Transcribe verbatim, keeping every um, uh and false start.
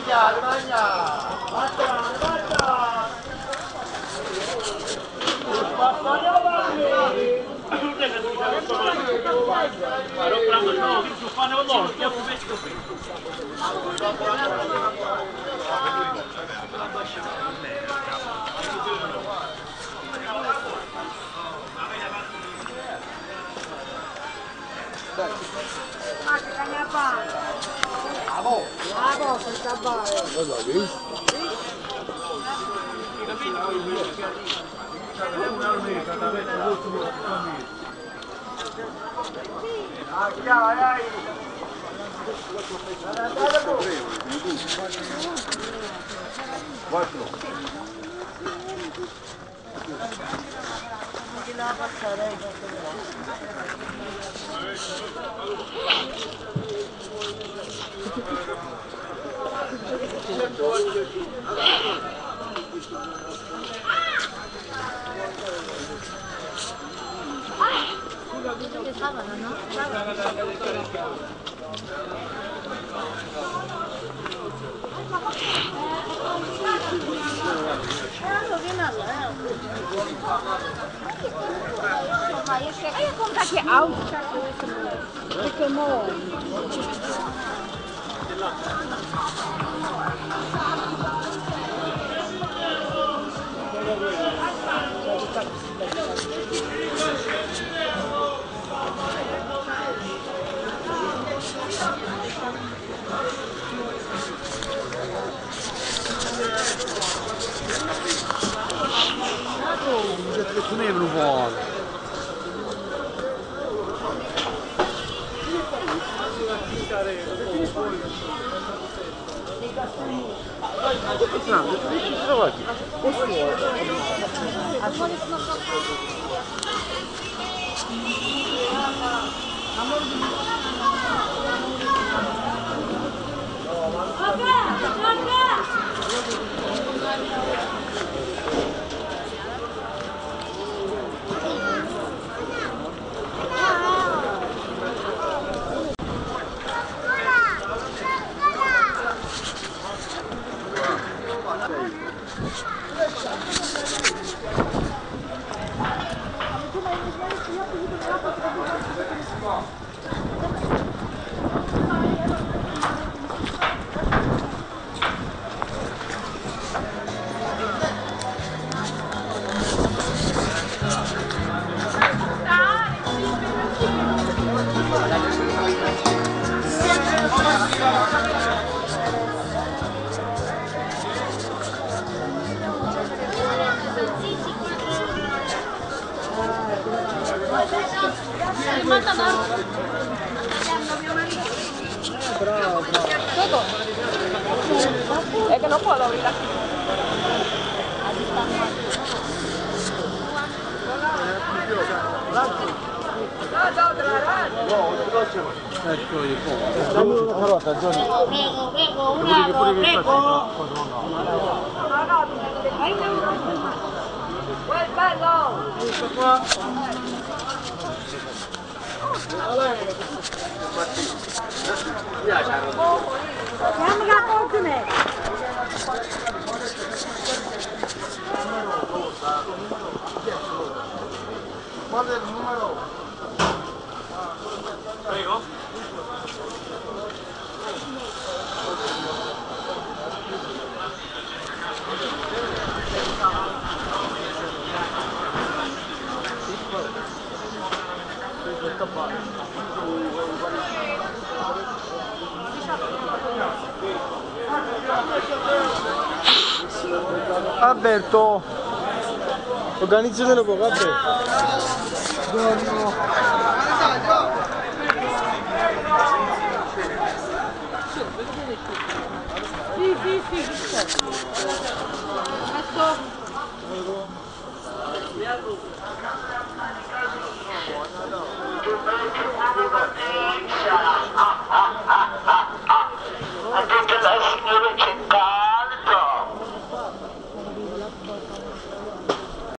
Bravo! Bravo, senza fare! Cosa hai visto? Quattro. Non ti la passare, che stavano, no? A jaką takie autka? Takie małe. Tu ne vrei vuole. Znam, da ti ćeš trovati. A to smo Bravo, bravo. Todo. Es que no puedo abrir aquí. Ecco il po'. Dammi una carota, Gianni. Prego, prego, una, prego. Quel bello! Questo qua. Chiama la contine! Qual è il numero? Prego. Alberto, organizzatelo poco, Alberto. Buongiorno.